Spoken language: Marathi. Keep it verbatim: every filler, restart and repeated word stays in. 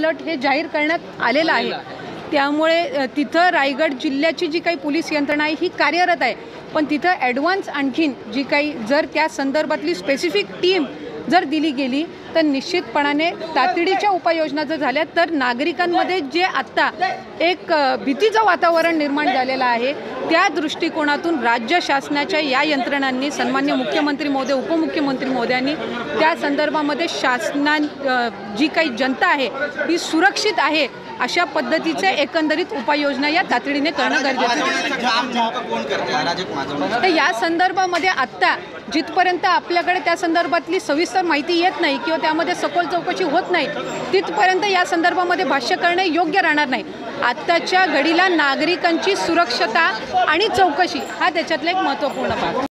अलर्ट हे जाहीर करण्यात आलेलं आहे। त्यामुळे तिथं रायगड जिल्ह्याची जी काही पोलीस यंत्रणा आहे ही कार्यरत आहे, पण तिथं ॲडव्हान्स आणखीन जी काही जर त्या संदर्भातली स्पेसिफिक टीम जर दिली गेली तर निश्चितपणाने तातडीच्या उपाययोजना जर झाल्या तर नागरिकांमध्ये जे आत्ता एक भीतीचं वातावरण निर्माण झालेलं आहे त्या दृष्टिकोनातून राज्य शासनाच्या या यंत्रणांनी सन्मान्य मुख्यमंत्री महोदय उपमुख्यमंत्री महोदयांनी त्या संदर्भामध्ये शासना जी काही जनता आहे ही सुरक्षित आहे अशा पद्धतीचे एकंदरीत उपाययोजना या तातडीने करणं गरजेचं आहे। या संदर्भामध्ये आत्ता जिथपर्यंत आपल्याकडे त्या संदर्भातली सविस्तर माहिती येत नाही किंवा त्यामध्ये सखोल चौकशी होत नाही तिथपर्यंत या संदर्भामध्ये भाष्य करणे योग्य राहणार नाही। आत्ताच्या घडीला नागरिकांची सुरक्षता आणि चौकशी हा त्याच्यातला एक महत्त्वपूर्ण भाग।